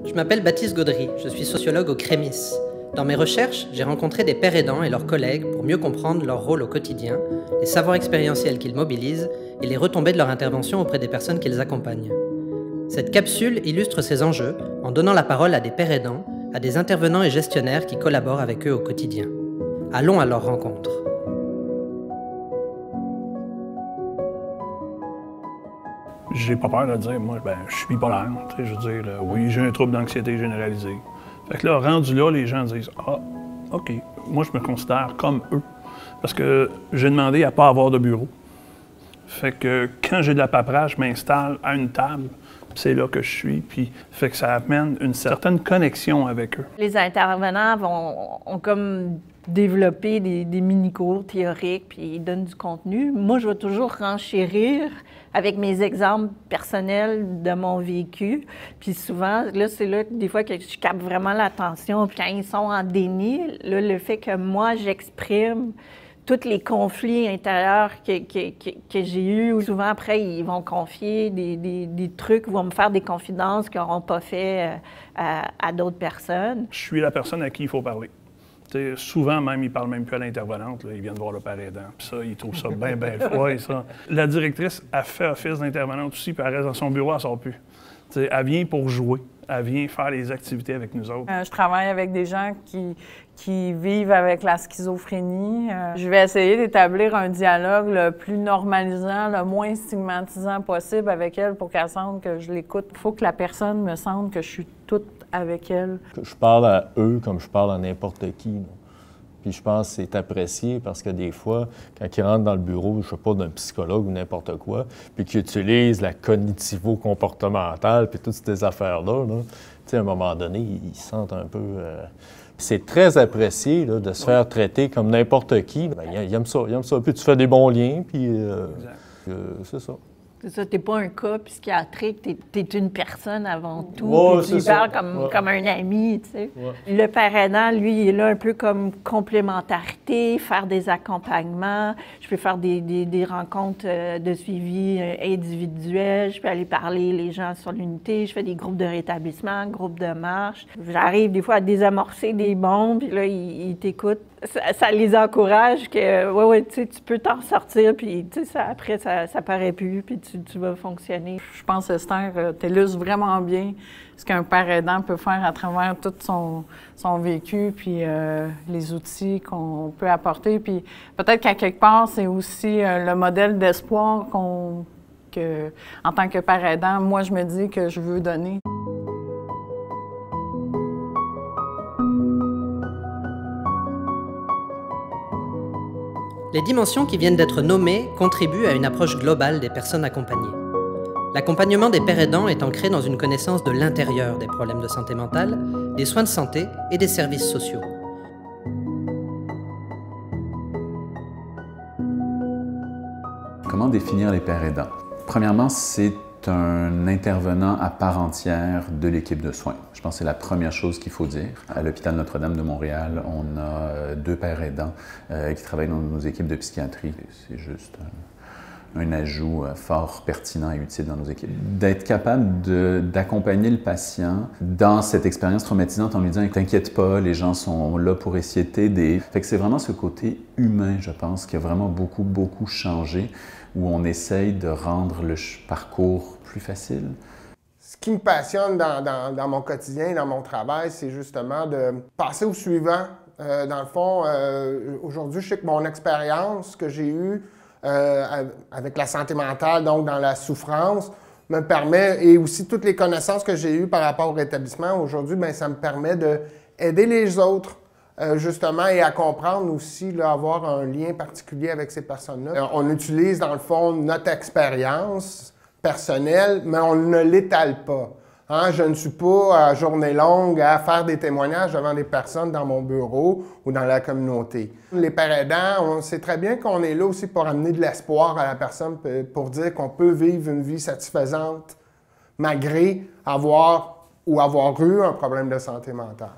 Je m'appelle Baptiste Gaudry, je suis sociologue au Crémis. Dans mes recherches, j'ai rencontré des pères aidants et leurs collègues pour mieux comprendre leur rôle au quotidien, les savoirs expérientiels qu'ils mobilisent et les retombées de leur intervention auprès des personnes qu'ils accompagnent. Cette capsule illustre ces enjeux en donnant la parole à des pères aidants, à des intervenants et gestionnaires qui collaborent avec eux au quotidien. Allons à leur rencontre. J'ai pas peur de dire, moi, je suis bipolaire. Je veux dire, oui, j'ai un trouble d'anxiété généralisée. Fait que là, rendu là, les gens disent, ah, OK, moi, je me considère comme eux. Parce que j'ai demandé à ne pas avoir de bureau. Fait que quand j'ai de la paperasse, je m'installe à une table, c'est là que je suis, puis fait que ça amène une certaine connexion avec eux. Les intervenants ont comme développé des mini-cours théoriques, puis ils donnent du contenu. Moi, je vais toujours renchérir avec mes exemples personnels de mon vécu. Puis souvent, là, c'est là, des fois, que je capte vraiment l'attention. Puis quand ils sont en déni, là, le fait que moi, j'exprime tous les conflits intérieurs que j'ai eus. Souvent, après, ils vont confier des trucs, vont me faire des confidences qu'ils n'auront pas fait à d'autres personnes. Je suis la personne à qui il faut parler. T'sais, souvent, même, ils ne parlent même plus à l'intervenante. Ils viennent voir le père aidant. Puis ça, ils trouvent ça bien, bien froid, ça. La directrice a fait office d'intervenante aussi, puis elle reste dans son bureau, elle ne sort plus. T'sais, elle vient pour jouer. Elle vient faire les activités avec nous autres. Je travaille avec des gens qui vivent avec la schizophrénie. Je vais essayer d'établir un dialogue le plus normalisant, le moins stigmatisant possible avec elle pour qu'elle sente que je l'écoute. Il faut que la personne me sente que je suis toute avec elle. Je parle à eux comme je parle à n'importe qui. Là. Puis je pense que c'est apprécié parce que des fois, quand ils rentrent dans le bureau, je ne sais pas, d'un psychologue ou n'importe quoi, puis qu'ils utilisent la cognitivo-comportementale, puis toutes ces affaires-là, tu sais, à un moment donné, ils se sentent un peu... C'est très apprécié là, de se faire traiter comme n'importe qui. Bien, ils aiment ça, Puis tu fais des bons liens, puis c'est ça. C'est ça, t'es pas un cas psychiatrique, t'es une personne avant tout, ouais, puis tu parles comme un ami, tu sais. Ouais. Le père aidant, lui, il est là un peu comme complémentarité, faire des accompagnements. Je peux faire des rencontres de suivi individuel, je peux aller parler les gens sur l'unité, je fais des groupes de rétablissement, groupes de marche. J'arrive des fois à désamorcer des bombes, puis là, ils t'écoutent. Ça les encourage que, ouais, tu sais, tu peux t'en sortir, puis tu sais, après, ça paraît plus, puis tu vas fonctionner. Je pense, Esther, t'illustres vraiment bien ce qu'un père aidant peut faire à travers tout son vécu, puis les outils qu'on peut apporter. Puis peut-être qu'à quelque part, c'est aussi le modèle d'espoir en tant que père aidant, moi, je me dis que je veux donner. Les dimensions qui viennent d'être nommées contribuent à une approche globale des personnes accompagnées. L'accompagnement des pères aidants est ancré dans une connaissance de l'intérieur des problèmes de santé mentale, des soins de santé et des services sociaux. Comment définir les pères aidants? Premièrement, c'est un intervenant à part entière de l'équipe de soins. Je pense que c'est la première chose qu'il faut dire. À l'hôpital Notre-Dame de Montréal, on a 2 pères aidants qui travaillent dans nos équipes de psychiatrie. C'est juste un ajout fort pertinent et utile dans nos équipes. D'être capable d'accompagner le patient dans cette expérience traumatisante en lui disant « T'inquiète pas, les gens sont là pour essayer de t'aider ». Fait que c'est vraiment ce côté humain, je pense, qui a vraiment beaucoup, beaucoup changé, où on essaye de rendre le parcours plus facile. Ce qui me passionne dans mon quotidien, dans mon travail, c'est justement de passer au suivant. Dans le fond, aujourd'hui, je sais que mon expérience que j'ai eue avec la santé mentale, donc dans la souffrance, me permet, et aussi toutes les connaissances que j'ai eues par rapport au rétablissement, aujourd'hui, bien, ça me permet d'aider les autres, justement, et à comprendre aussi, là, avoir un lien particulier avec ces personnes-là. On utilise, dans le fond, notre expérience personnelle, mais on ne l'étale pas. Hein? Je ne suis pas à journée longue à faire des témoignages devant des personnes dans mon bureau ou dans la communauté. Les pères aidants, on sait très bien qu'on est là aussi pour amener de l'espoir à la personne, pour dire qu'on peut vivre une vie satisfaisante malgré avoir eu un problème de santé mentale.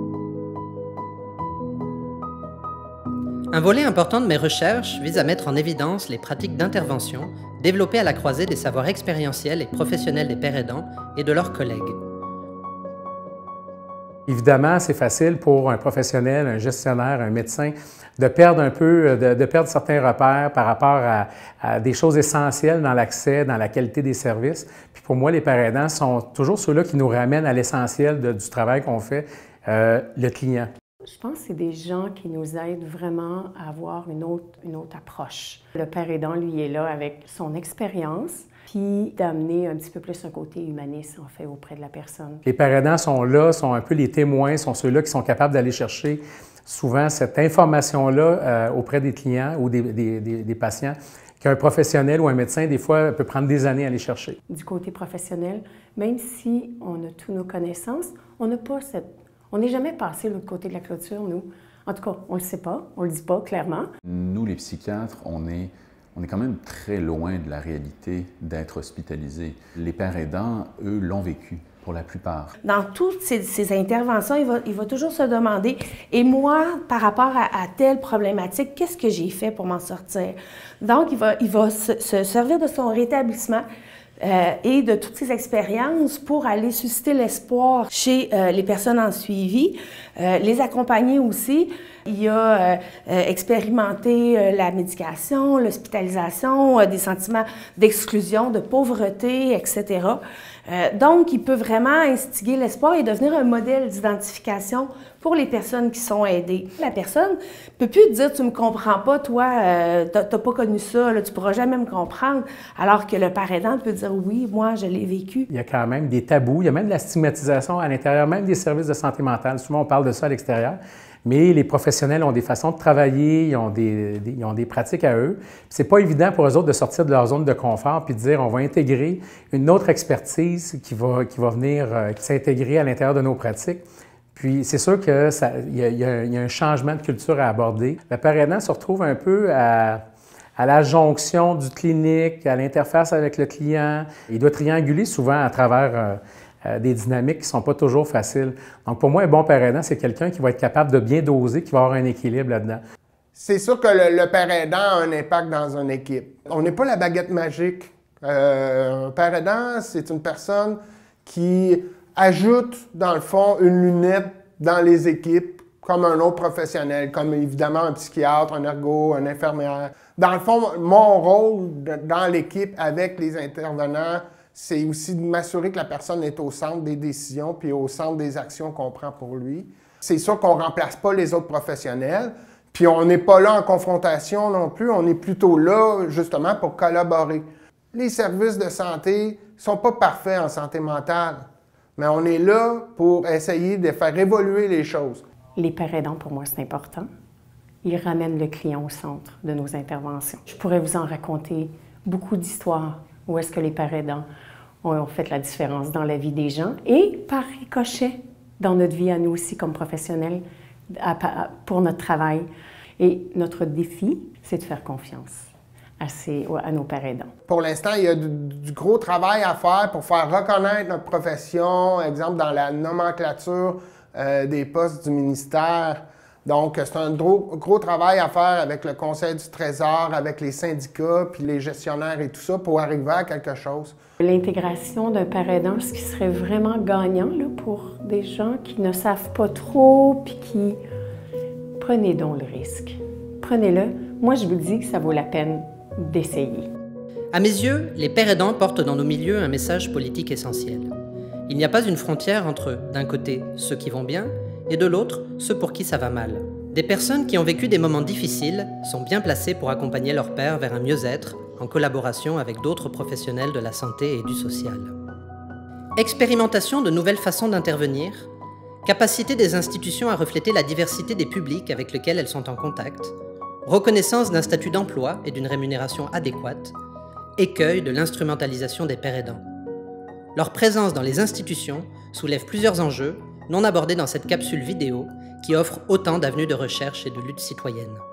Un volet important de mes recherches vise à mettre en évidence les pratiques d'intervention développées à la croisée des savoirs expérientiels et professionnels des pères aidants et de leurs collègues. Évidemment, c'est facile pour un professionnel, un gestionnaire, un médecin de perdre un peu, de perdre certains repères par rapport à des choses essentielles dans l'accès, dans la qualité des services. Puis pour moi, les parents aidants sont toujours ceux-là qui nous ramènent à l'essentiel du travail qu'on fait, le client. Je pense que c'est des gens qui nous aident vraiment à avoir une autre approche. Le père aidant, lui, est là avec son expérience, puis d'amener un petit peu plus un côté humaniste, en fait, auprès de la personne. Les pères aidants sont là, sont un peu les témoins, sont ceux-là qui sont capables d'aller chercher souvent cette information-là auprès des clients ou des patients qu'un professionnel ou un médecin, des fois, peut prendre des années à aller chercher. Du côté professionnel, même si on a toutes nos connaissances, on n'a pas on n'est jamais passé de l'autre côté de la clôture, nous. En tout cas, on ne le sait pas, on ne le dit pas clairement. Nous, les psychiatres, on est quand même très loin de la réalité d'être hospitalisés. Les pères aidants, eux, l'ont vécu. Pour la plupart. Dans toutes ces interventions, il va toujours se demander, et moi, par rapport à telle problématique, qu'est-ce que j'ai fait pour m'en sortir? Donc, il va se servir de son rétablissement et de toutes ses expériences pour aller susciter l'espoir chez les personnes en suivi, les accompagner aussi. Il a expérimenté la médication, l'hospitalisation, des sentiments d'exclusion, de pauvreté, etc. Donc, il peut vraiment instiguer l'espoir et devenir un modèle d'identification pour les personnes qui sont aidées. La personne ne peut plus te dire « tu me comprends pas, toi, tu n'as pas connu ça, là, tu ne pourras jamais me comprendre », alors que le père aidant peut dire « oui, moi, je l'ai vécu ». Il y a quand même des tabous, il y a même de la stigmatisation à l'intérieur, même des services de santé mentale. Souvent, on parle de ça à l'extérieur. Mais les professionnels ont des façons de travailler, ils ont des pratiques à eux. C'est pas évident pour eux autres de sortir de leur zone de confort puis de dire on va intégrer une autre expertise qui va venir s'intégrer à l'intérieur de nos pratiques. Puis c'est sûr qu'il y a un changement de culture à aborder. Le père aidant se retrouve un peu à la jonction du clinique, à l'interface avec le client. Il doit trianguler souvent à travers des dynamiques qui ne sont pas toujours faciles. Donc, pour moi, un bon père aidant, c'est quelqu'un qui va être capable de bien doser, qui va avoir un équilibre là-dedans. C'est sûr que le père aidant a un impact dans une équipe. On n'est pas la baguette magique. Un père aidant, c'est une personne qui ajoute, dans le fond, une lunette dans les équipes, comme un autre professionnel, comme évidemment un psychiatre, un ergo, un infirmière. Dans le fond, mon rôle dans l'équipe avec les intervenants, c'est aussi de m'assurer que la personne est au centre des décisions puis au centre des actions qu'on prend pour lui. C'est sûr qu'on ne remplace pas les autres professionnels, puis on n'est pas là en confrontation non plus, on est plutôt là justement pour collaborer. Les services de santé ne sont pas parfaits en santé mentale, mais on est là pour essayer de faire évoluer les choses. Les pères aidants, pour moi, c'est important. Ils ramènent le client au centre de nos interventions. Je pourrais vous en raconter beaucoup d'histoires où est-ce que les pères aidants ont fait la différence dans la vie des gens et par ricochet dans notre vie à nous aussi comme professionnels pour notre travail. Et notre défi, c'est de faire confiance à nos pères aidants. Pour l'instant, il y a du gros travail à faire pour faire reconnaître notre profession, exemple dans la nomenclature des postes du ministère. Donc, c'est un gros travail à faire avec le Conseil du Trésor, avec les syndicats, puis les gestionnaires et tout ça pour arriver à quelque chose. L'intégration d'un père aidant, ce qui serait vraiment gagnant là, pour des gens qui ne savent pas trop, puis qui... Prenez donc le risque. Prenez-le. Moi, je vous dis que ça vaut la peine d'essayer. À mes yeux, les pères aidants portent dans nos milieux un message politique essentiel. Il n'y a pas une frontière entre, d'un côté, ceux qui vont bien, et de l'autre, ceux pour qui ça va mal. Des personnes qui ont vécu des moments difficiles sont bien placées pour accompagner leur père vers un mieux-être, en collaboration avec d'autres professionnels de la santé et du social. Expérimentation de nouvelles façons d'intervenir, capacité des institutions à refléter la diversité des publics avec lesquels elles sont en contact, reconnaissance d'un statut d'emploi et d'une rémunération adéquate, écueil de l'instrumentalisation des pères aidants. Leur présence dans les institutions soulève plusieurs enjeux non abordés dans cette capsule vidéo qui offre autant d'avenues de recherche et de lutte citoyenne.